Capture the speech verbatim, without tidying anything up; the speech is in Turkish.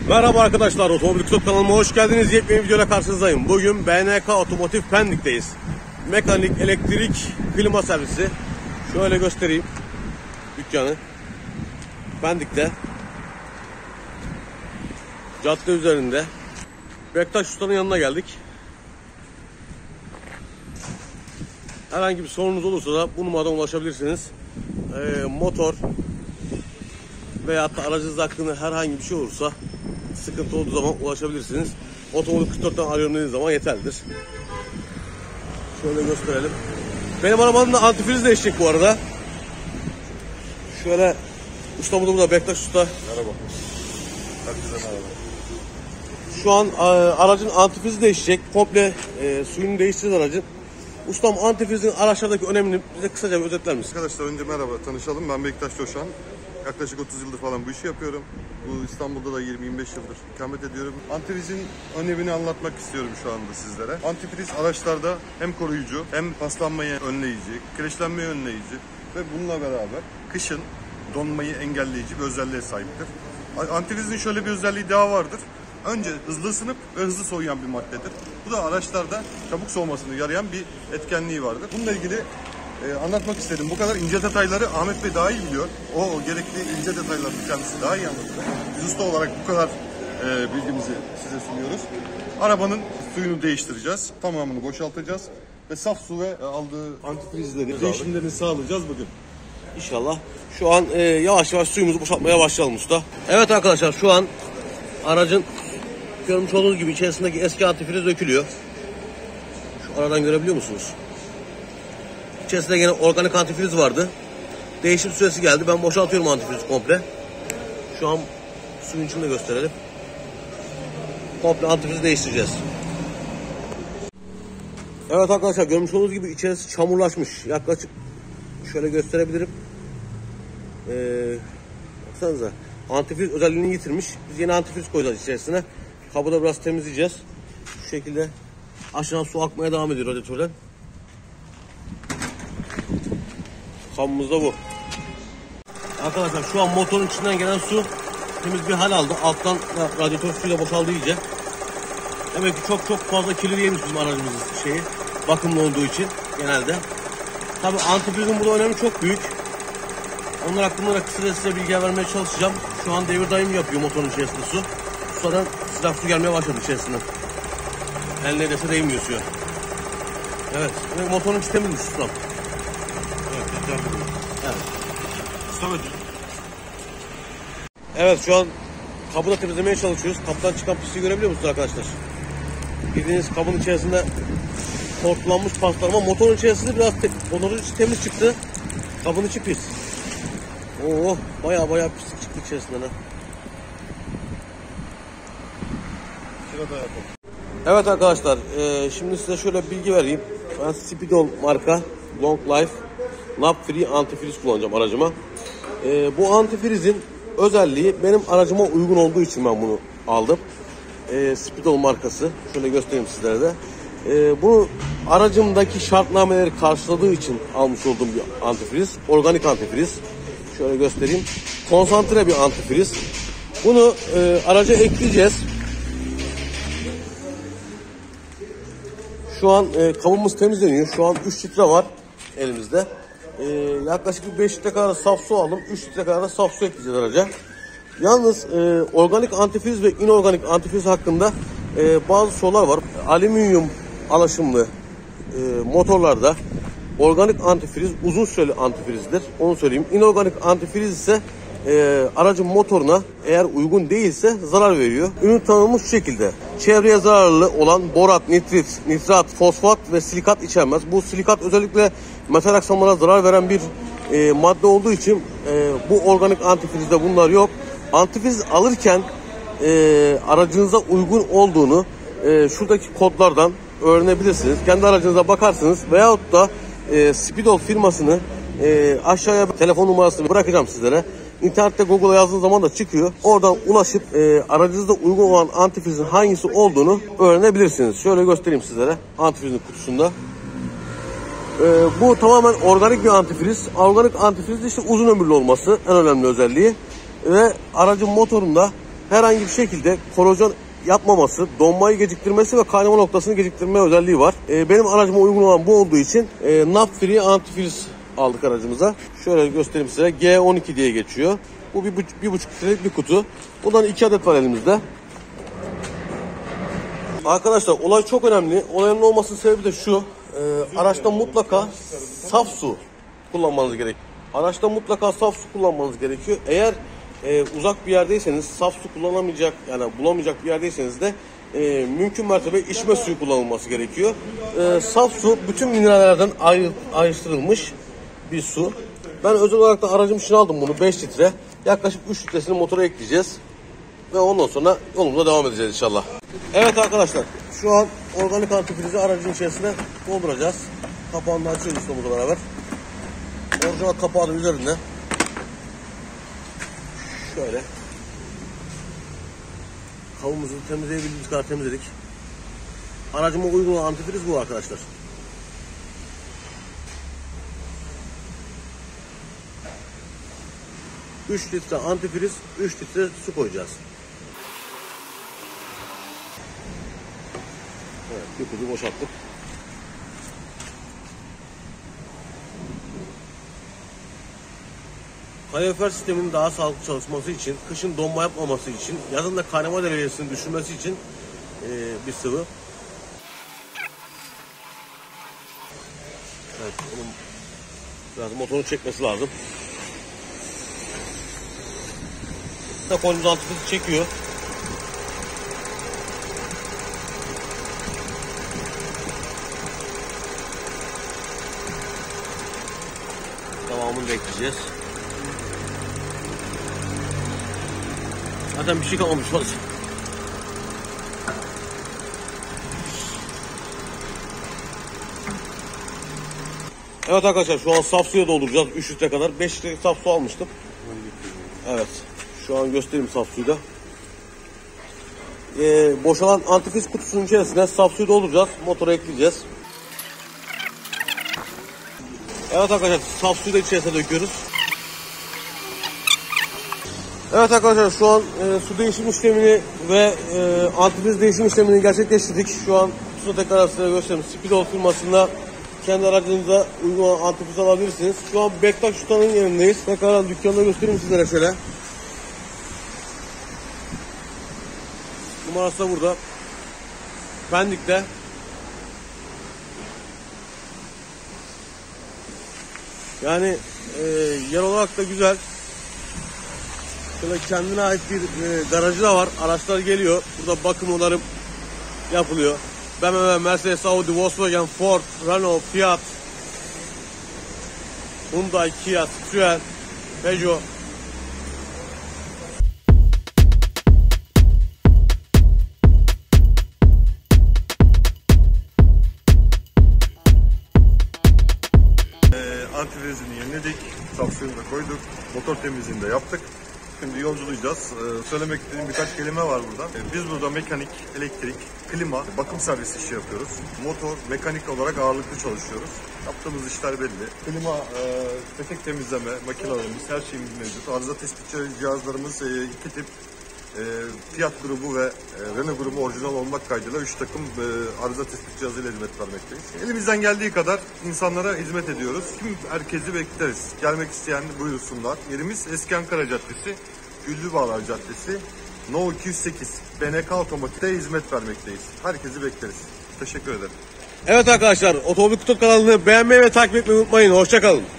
Merhaba arkadaşlar, Otomobil Kısa kanalıma hoş geldiniz. Yepyeni videoyla karşınızdayım. Bugün B N K Otomotiv Pendik'teyiz. Mekanik, elektrik, klima servisi. Şöyle göstereyim dükkanı. Pendik'te. Cadde üzerinde. Bektaş Usta'nın yanına geldik. Herhangi bir sorunuz olursa da bu numaradan ulaşabilirsiniz. Ee, motor veya da aracınız hakkında herhangi bir şey olursa, sıkıntı olduğu zaman ulaşabilirsiniz. Otomobil kırk dörtten arıyorum dediğiniz zaman yeterlidir. Şöyle gösterelim. Benim arabanın da antifriz değişecek bu arada. Şöyle ustamız burada, Bektaş Usta. Merhaba. Herkese merhaba. Şu an e, aracın antifrizi değişecek. Komple e, suyunu değiştireceğiz aracın. Ustam, antifrizin araçlardaki önemini bize kısaca bir özetler misin? Arkadaşlar önce merhaba, tanışalım. Ben Bektaş Coşan. Yaklaşık otuz yıldır falan bu işi yapıyorum. Bu İstanbul'da da yirmi yirmi beş yıldır ikamet ediyorum. Antifrizin önemini anlatmak istiyorum şu anda sizlere. Antifriz araçlarda hem koruyucu, hem paslanmayı önleyici, kireçlenmeyi önleyici ve bununla beraber kışın donmayı engelleyici bir özelliğe sahiptir. Antifrizin şöyle bir özelliği daha vardır. Önce hızlı ısınıp ve hızlı soğuyan bir maddedir. Bu da araçlarda çabuk soğumasını yarayan bir etkenliği vardır. Bununla ilgili e, anlatmak istedim. Bu kadar ince detayları Ahmet Bey daha iyi biliyor. O, o gerekli ince detayları kendisi daha iyi anlatıyor. Biz usta olarak bu kadar e, bilgimizi size sunuyoruz. Arabanın suyunu değiştireceğiz. Tamamını boşaltacağız. Ve saf su ve aldığı antifrizleri değişimlerini sağlayacağız bugün. İnşallah. Şu an e, yavaş yavaş suyumuzu boşaltmaya başlayalım usta. Evet arkadaşlar, şu an aracın görmüş olduğunuz gibi içerisindeki eski antifriz dökülüyor. Şu aradan görebiliyor musunuz? İçerisinde yine organik antifriz vardı. Değişim süresi geldi. Ben boşaltıyorum antifrizi komple. Şu an suyun içinde gösterelim. Komple antifrizi değiştireceğiz. Evet arkadaşlar, görmüş olduğunuz gibi içerisi çamurlaşmış. Yaklaşık şöyle gösterebilirim. Ee, baksanıza. Antifriz özelliğini yitirmiş. Biz yeni antifriz koyacağız içerisine. Kabı da biraz temizleyeceğiz. Şu şekilde aşağı su akmaya devam ediyor radyatörden. Kabımız da bu. Arkadaşlar şu an motorun içinden gelen su temiz bir hal aldı. Alttan radyatör suyla boşaldı iyice. Demek ki çok çok fazla kirli yemiş bizim aracımızın şeyi. Bakımlı olduğu için genelde. Tabi antifrizin burada önemi çok büyük. Onlar hakkında da kısaca size bilgi vermeye çalışacağım. Şu an devir daim yapıyor motorun içerisinde su. Sudan sıcak su gelmeye başladı içerisinden. El neredeyse değmiyor suya. Evet. Motorun içi temizmiş ustam. Evet. Evet. Ustamet. Evet, şu an kabı da temizlemeye çalışıyoruz. Kaptan çıkan pisliği görebiliyor musunuz arkadaşlar? Bildiğiniz kabın içerisinde tortulanmış paslar, ama motorun içerisinde biraz te motorun içi temiz çıktı. Kabın içi pis. Oo, baya baya pislik çıktı içerisinden ha. Sırada yapalım. Evet arkadaşlar, e, şimdi size şöyle bilgi vereyim. Ben Speedol marka Long Life Lab Free antifriz kullanacağım aracıma. E, bu antifrizin özelliği benim aracıma uygun olduğu için ben bunu aldım. E, Speedol markası. Şöyle göstereyim sizlere de. E, bu aracımdaki şartnameleri karşıladığı için almış olduğum bir antifriz. Organik antifriz. Şöyle göstereyim. Konsantre bir antifriz. Bunu e, araca ekleyeceğiz. Şu an e, kabımız temizleniyor. Şu an üç litre var elimizde. E, yaklaşık bir beş litre kadar saf su aldım. üç litre kadar da saf su ekleyeceğiz araca. Yalnız e, organik antifriz ve inorganik antifriz hakkında e, bazı sorular var. Alüminyum alaşımlı e, motorlarda organik antifriz uzun süreli antifrizdir. Onu söyleyeyim. İnorganik antifriz ise e, aracın motoruna eğer uygun değilse zarar veriyor. Ürün tanımı şu şekilde. Çevreye zararlı olan borat, nitrit, nitrat, fosfat ve silikat içermez. Bu silikat özellikle metal aksamlara zarar veren bir e, madde olduğu için e, bu organik antifrizde bunlar yok. Antifriz alırken e, aracınıza uygun olduğunu e, şuradaki kodlardan öğrenebilirsiniz. Kendi aracınıza bakarsınız veyahut da e, Speedol firmasını e, aşağıya telefon numarasını bırakacağım sizlere. İnternette Google'a yazdığınız zaman da çıkıyor. Oradan ulaşıp e, aracınızda uygun olan antifrizin hangisi olduğunu öğrenebilirsiniz. Şöyle göstereyim sizlere antifrizin kutusunda. E, bu tamamen organik bir antifriz. Organik antifriz işte uzun ömürlü olması en önemli özelliği. Ve aracın motorunda herhangi bir şekilde korozyon yapmaması, donmayı geciktirmesi ve kaynama noktasını geciktirme özelliği var. E, benim aracıma uygun olan bu olduğu için e, Nap Free antifriz aldık aracımıza. Şöyle göstereyim size. G on iki diye geçiyor. Bu bir, bir buçuk litrelik bir kutu. Bundan iki adet var elimizde. Arkadaşlar olay çok önemli. Olayın olmasının sebebi de şu. E, araçta mutlaka saf su kullanmanız gerekiyor. Araçta mutlaka saf su kullanmanız gerekiyor. Eğer e, uzak bir yerdeyseniz, saf su kullanamayacak, yani bulamayacak bir yerdeyseniz de e, mümkün mertebe içme suyu kullanılması gerekiyor. E, saf su bütün minerallerden ayrı, ayrıştırılmış bir su. Ben özel olarak da aracım için aldım bunu, beş litre. Yaklaşık üç litresini motora ekleyeceğiz. Ve ondan sonra yolumuza devam edeceğiz inşallah. Evet arkadaşlar, şu an organik antifrizi aracın içerisine dolduracağız. Kapağını da açıyoruz ustamızla beraber. Orijinal kapağı da üzerinde. Şöyle. Kabımızı temizleyebildiğimiz kadar temizledik. Aracıma uygun olan antifriz bu arkadaşlar. üç litre antifriz, üç litre su koyacağız. Evet, bir kutu boşalttık. Kalorifer sisteminin daha sağlıklı çalışması için, kışın donma yapmaması için, yazın da kaynama derecesini düşürmesi için e, bir sıvı. Evet, onun biraz motorun çekmesi lazım. Kolumuz antifrizi çekiyor. Devamını da ekleyeceğiz. Zaten bir şey kalmamış fazla. Evet arkadaşlar, şu an saf suya dolduracağız üç litre kadar. beş litre saf su almıştım. Evet. Şu an göstereyim saf suyu da. Ee, boşalan antifriz kutusunun içerisine saf suyu dolduracağız. Motora ekleyeceğiz. Evet arkadaşlar, saf suyu da içerisine döküyoruz. Evet arkadaşlar, şu an e, su değişim işlemini ve e, antifriz değişim işlemini gerçekleştirdik. Şu an su tekrar size göstereyim. Speedol firmasında kendi aracınıza uygun olan antifriz alabilirsiniz. Şu an Bektaş Usta'nın yerindeyiz. Tekrar dükkanında göstereyim sizlere şöyle. Numarası da burada. Pendik'te. Yani e, yer olarak da güzel. Şöyle kendine ait bir e, garajı da var. Araçlar geliyor. Burada bakım onarım yapılıyor. B M W, Mercedes, Audi, Volkswagen, Ford, Renault, Fiat, Hyundai, Kia, Citroen, Peugeot. Antifrizini yeniledik, saf suyunu da koyduk, motor temizliğini de yaptık. Şimdi yolculayacağız. Ee, söylemek istediğim birkaç kelime var burada. Ee, biz burada mekanik, elektrik, klima, bakım servisi işi yapıyoruz. Motor, mekanik olarak ağırlıklı çalışıyoruz. Yaptığımız işler belli. Klima, e, petek temizleme, makinelerimiz, her şeyimiz mevcut. Arıza tespit cihazlarımız e, iki tip. E, Fiat grubu ve e, Renault grubu orijinal olmak kaydıyla üç takım e, arıza tespit cihazıyla hizmet vermekteyiz. Elimizden geldiği kadar insanlara hizmet ediyoruz. Tüm herkesi bekleriz. Gelmek isteyen buyursunlar. Yerimiz Eski Ankara Caddesi, Güllübağlar Caddesi, No iki yüz sekiz, B N K Otomotiv'de hizmet vermekteyiz. Herkesi bekleriz. Teşekkür ederim. Evet arkadaşlar, Otomobil Kutu kanalını beğenmeyi ve takip etmeyi unutmayın. Hoşça kalın.